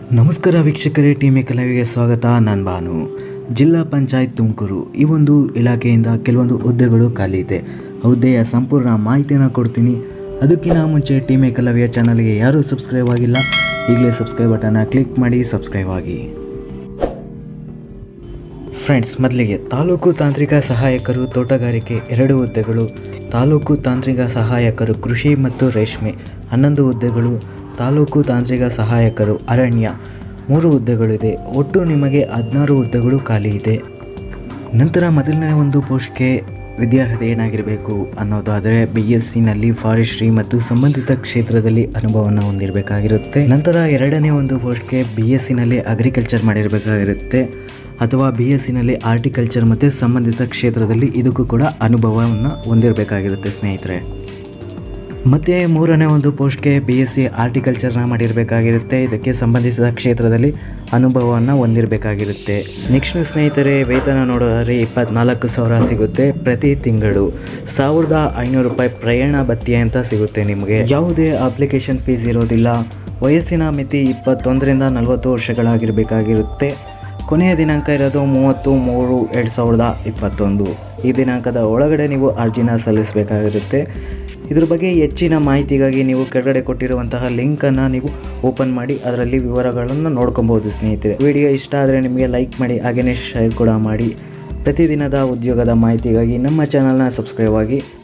ನಮಸ್ಕಾರ ವೀಕ್ಷಕರೇ, ಟೀಮ್ ಏಕಲವ್ಯಗೆ ಸ್ವಾಗತ. ನಾನು ಭಾನು. ಜಿಲ್ಲಾ ಪಂಚಾಯತ್ ತುಮಕೂರು ಈ ಒಂದು ಇಲಾಖೆಯಿಂದ ಕೆಲವೊಂದು ಹುದ್ದೆಗಳು ಖಾಲಿ ಇದೆ. ಹುದ್ದೆಯ ಸಂಪೂರ್ಣ ಮಾಹಿತಿಯನ್ನು ಕೊಡ್ತೀನಿ. ಅದಕ್ಕಿಂತ ಮುಂಚೆ ಟೀಮ್ ಏಕಲವ್ಯ ಚಾನಲ್ಗೆ ಯಾರೂ ಸಬ್ಸ್ಕ್ರೈಬ್ ಆಗಿಲ್ಲ, ಈಗಲೇ ಸಬ್ಸ್ಕ್ರೈಬ್ ಬಟನ್ನ ಕ್ಲಿಕ್ ಮಾಡಿ ಸಬ್ಸ್ಕ್ರೈಬ್ ಆಗಿ. ಫ್ರೆಂಡ್ಸ್, ಮೊದಲಿಗೆ ತಾಲೂಕು ತಾಂತ್ರಿಕ ಸಹಾಯಕರು ತೋಟಗಾರಿಕೆ 2 ಹುದ್ದೆಗಳು, ತಾಲೂಕು ತಾಂತ್ರಿಕ ಸಹಾಯಕರು ಕೃಷಿ ಮತ್ತು ರೇಷ್ಮೆ 11 ಹುದ್ದೆಗಳು, ತಾಲೂಕು ತಾಂತ್ರಿಕ ಸಹಾಯಕರು ಅರಣ್ಯ 3 ಹುದ್ದೆಗಳಿದೆ. ಒಟ್ಟು ನಿಮಗೆ 16 ಹುದ್ದೆಗಳು ಖಾಲಿ ಇದೆ. ನಂತರ ಮೊದಲನೇ ಒಂದು ಪೋಸ್ಟ್ಗೆ ವಿದ್ಯಾರ್ಹತೆ ಏನಾಗಿರಬೇಕು ಅನ್ನೋದಾದರೆ BScನಲ್ಲಿ ಫಾರೆಸ್ಟ್ರಿ ಮತ್ತು ಸಂಬಂಧಿತ ಕ್ಷೇತ್ರದಲ್ಲಿ ಅನುಭವವನ್ನು ಹೊಂದಿರಬೇಕಾಗಿರುತ್ತೆ. ನಂತರ ಎರಡನೇ ಒಂದು ಪೋಸ್ಟ್ಗೆ BScನಲ್ಲಿ ಅಗ್ರಿಕಲ್ಚರ್ ಮಾಡಿರಬೇಕಾಗಿರುತ್ತೆ ಅಥವಾ BScನಲ್ಲಿ ಆರ್ಟಿಕಲ್ಚರ್ ಮತ್ತು ಸಂಬಂಧಿತ ಕ್ಷೇತ್ರದಲ್ಲಿ ಇದಕ್ಕೂ ಕೂಡ ಅನುಭವವನ್ನು ಹೊಂದಿರಬೇಕಾಗಿರುತ್ತೆ ಸ್ನೇಹಿತರೆ. ಮತ್ತು ಮೂರನೇ ಒಂದು ಪೋಸ್ಟ್ಗೆ BSc ಆರ್ಟಿಕಲ್ಚರ್ನ ಮಾಡಿರಬೇಕಾಗಿರುತ್ತೆ. ಇದಕ್ಕೆ ಸಂಬಂಧಿಸಿದ ಕ್ಷೇತ್ರದಲ್ಲಿ ಅನುಭವವನ್ನು ಹೊಂದಿರಬೇಕಾಗಿರುತ್ತೆ. ನೆಕ್ಸ್ಟ್ ಸ್ನೇಹಿತರೆ, ವೇತನ ನೋಡೋದಾದರೆ 24,000 ಸಿಗುತ್ತೆ ಪ್ರತಿ ತಿಂಗಳು. 1,500 ರೂಪಾಯಿ ಪ್ರಯಾಣ ಭತ್ಯೆ ಅಂತ ಸಿಗುತ್ತೆ ನಿಮಗೆ. ಯಾವುದೇ ಅಪ್ಲಿಕೇಶನ್ ಫೀಸ್ ಇರೋದಿಲ್ಲ. ವಯಸ್ಸಿನ ಮಿತಿ 21ರಿಂದ 40 ವರ್ಷಗಳಾಗಿರಬೇಕಾಗಿರುತ್ತೆ. ಕೊನೆಯ ದಿನಾಂಕ ಇರೋದು 30/3/2021. ಈ ದಿನಾಂಕದ ಒಳಗಡೆ ನೀವು ಅರ್ಜಿನ ಸಲ್ಲಿಸಬೇಕಾಗಿರುತ್ತೆ. ಇದ್ರ ಬಗ್ಗೆ ಹೆಚ್ಚಿನ ಮಾಹಿತಿಗಾಗಿ ನೀವು ಕೆಳಗಡೆ ಕೊಟ್ಟಿರುವಂತಹ ಲಿಂಕನ್ನು ನೀವು ಓಪನ್ ಮಾಡಿ ಅದರಲ್ಲಿ ವಿವರಗಳನ್ನು ನೋಡ್ಕೊಬೋದು ಸ್ನೇಹಿತರೆ. ವಿಡಿಯೋ ಇಷ್ಟ ಆದರೆ ನಿಮಗೆ ಲೈಕ್ ಮಾಡಿ, ಹಾಗೆಯೇ ಶೇರ್ ಕೂಡ ಮಾಡಿ. ಪ್ರತಿದಿನದ ಉದ್ಯೋಗದ ಮಾಹಿತಿಗಾಗಿ ನಮ್ಮ ಚಾನಲ್ನ ಸಬ್ಸ್ಕ್ರೈಬ್ ಆಗಿ.